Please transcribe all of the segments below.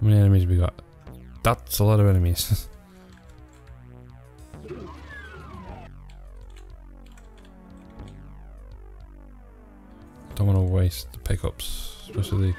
How many enemies we got? That's a lot of enemies. Don't want to waste the pickups, especially.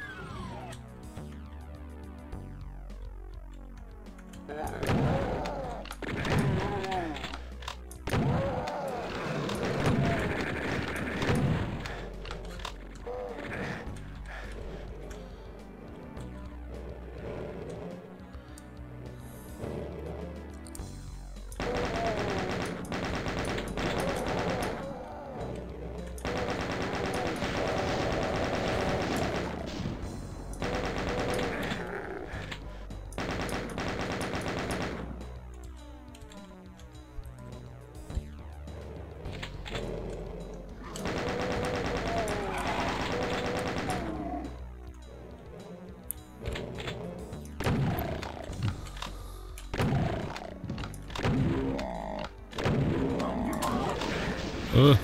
Ugh.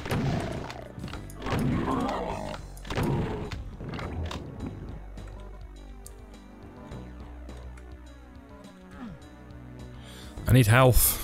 I need health.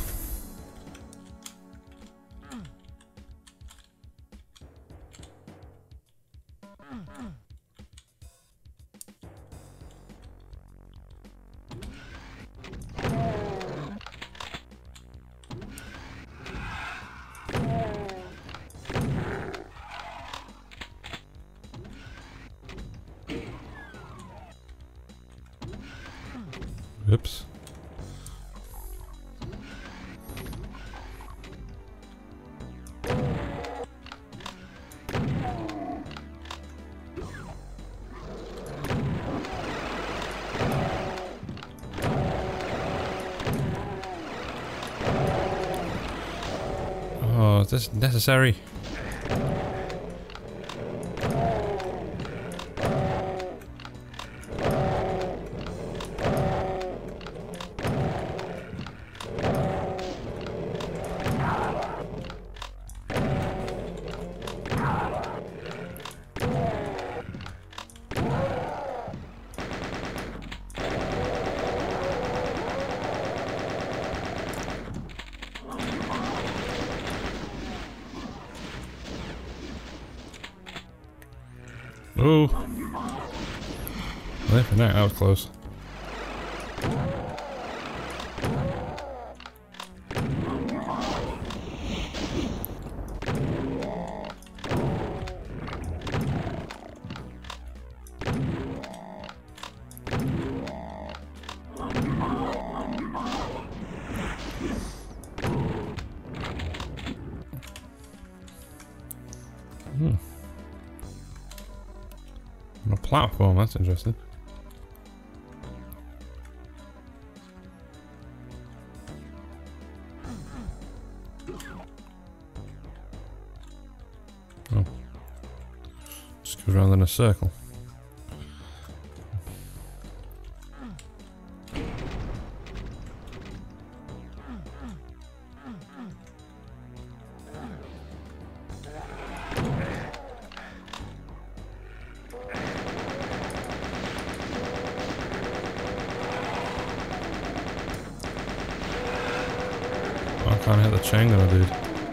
Oops. Oh, is this necessary? Oh! Well, for now, that was close. On a platform, that's interesting. Oh. Just goes around in a circle. I can't hit the chain that I did.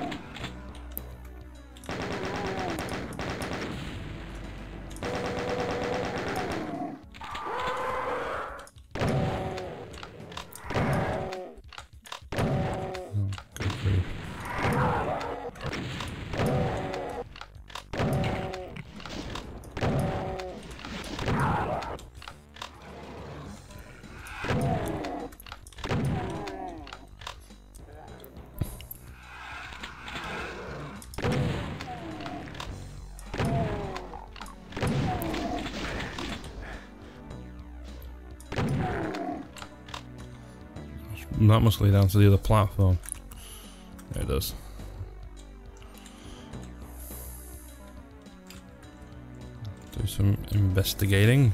Oh, good grief. That must lead down to the other platform. There it does. Do some investigating.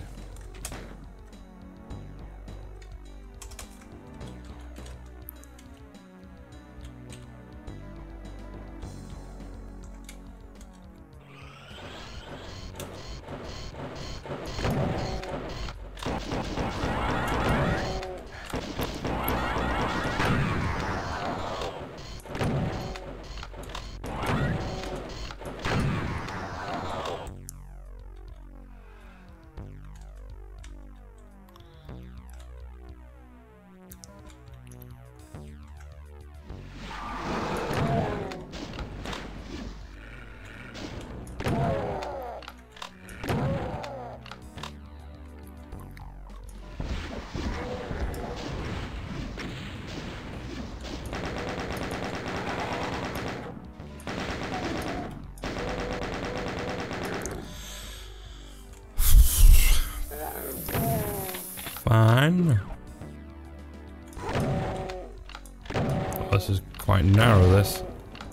Fine. This is quite narrow, this.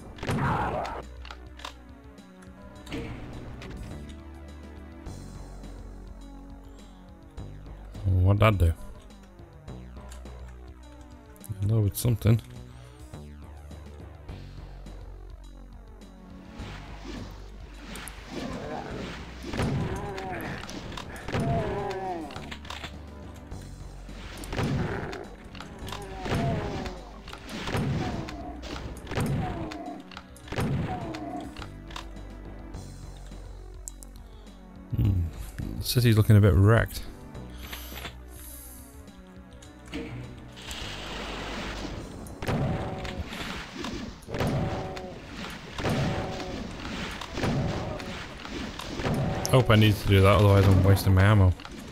What'd that do? Lowered something. The city's looking a bit wrecked. Hope I need to do that, otherwise I'm wasting my ammo.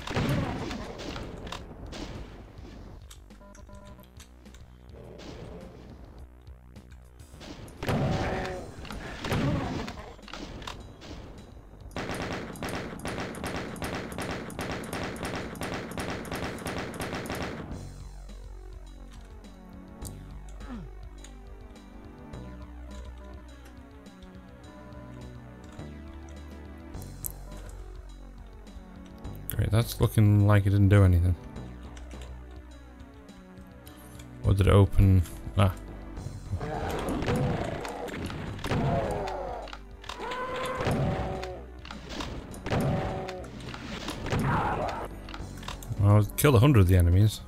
Great, that's looking like it didn't do anything. Or did it open? Ah. Well, I killed 100 of the enemies.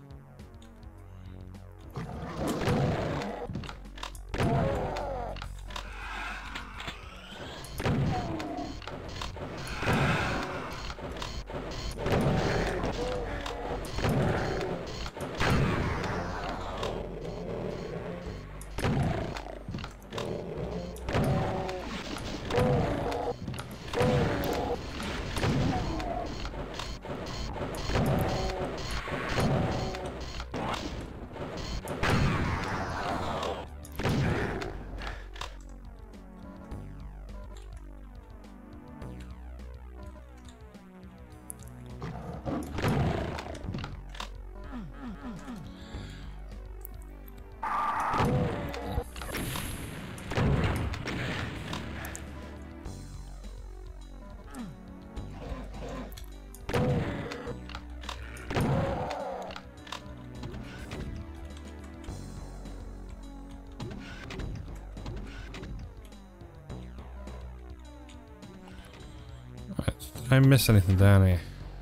Did I miss anything down here?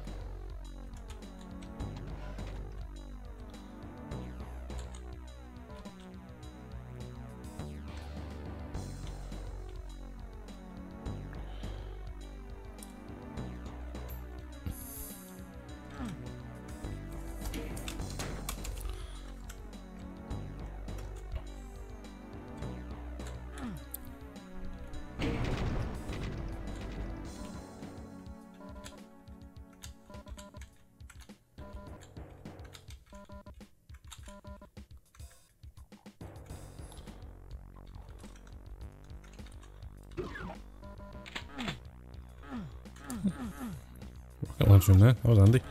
Rocket launcher in there, that was handy.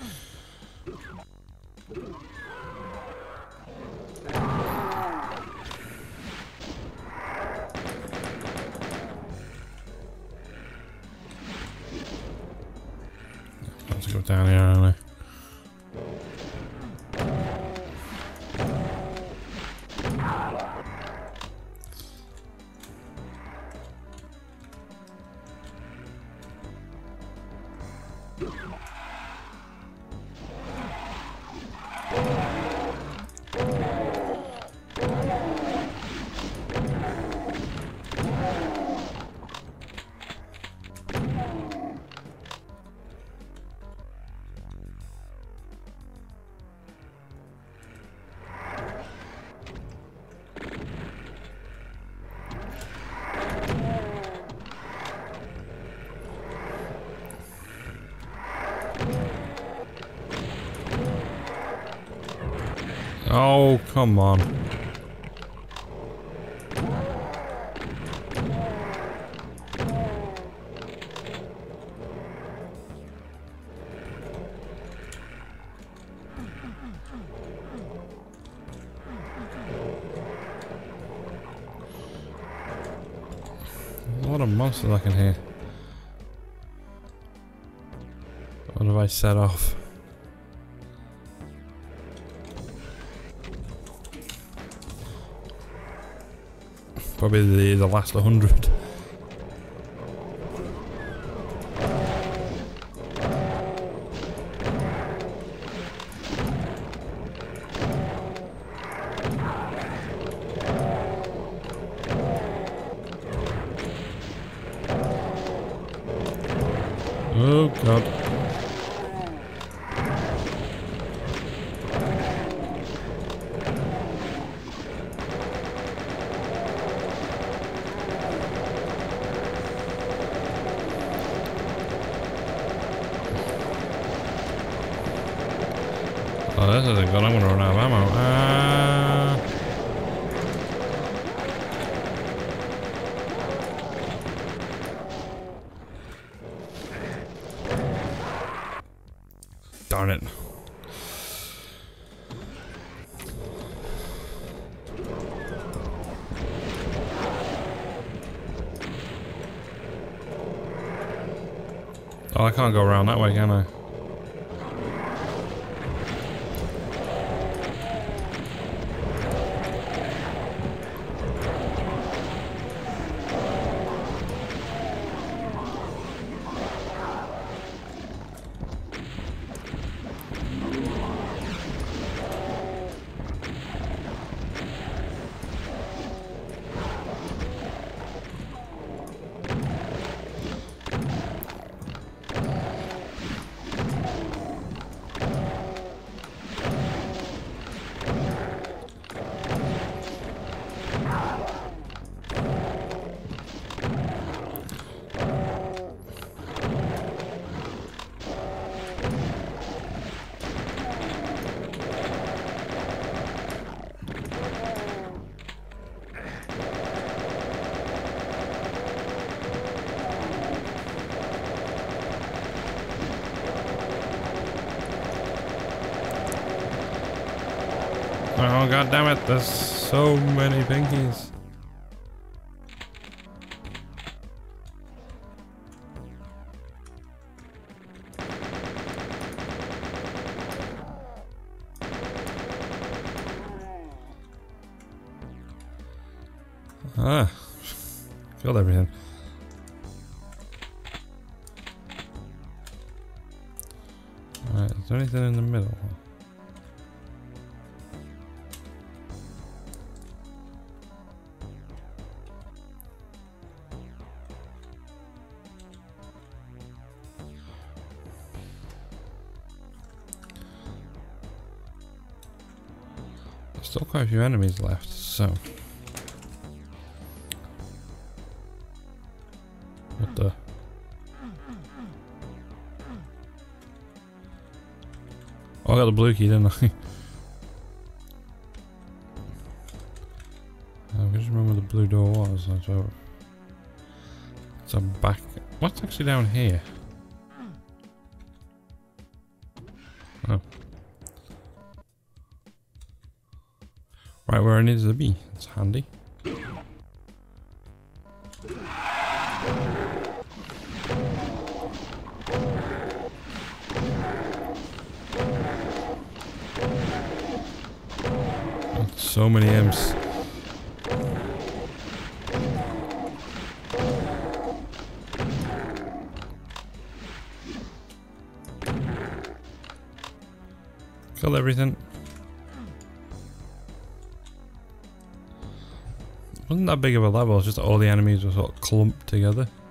Let's go down here, aren't I? Oh, come on. A lot of monsters I can hear. What have I set off? Probably the last 100. Oh god. Oh, this isn't good. I'm gonna run out of ammo. Darn it. Oh, I can't go around that way, can I? Oh god damn it, there's so many pinkies. Ah, killed everything. Alright, is there anything in the middle? Still quite a few enemies left, so. What the? Oh, I got the blue key, didn't I? I just remember where the blue door was. So it's a back. What's actually down here? Oh. Right where I needed to be. It's handy. So many imps. Kill everything. Wasn't that big of a level, it's just all the enemies were sort of clumped together.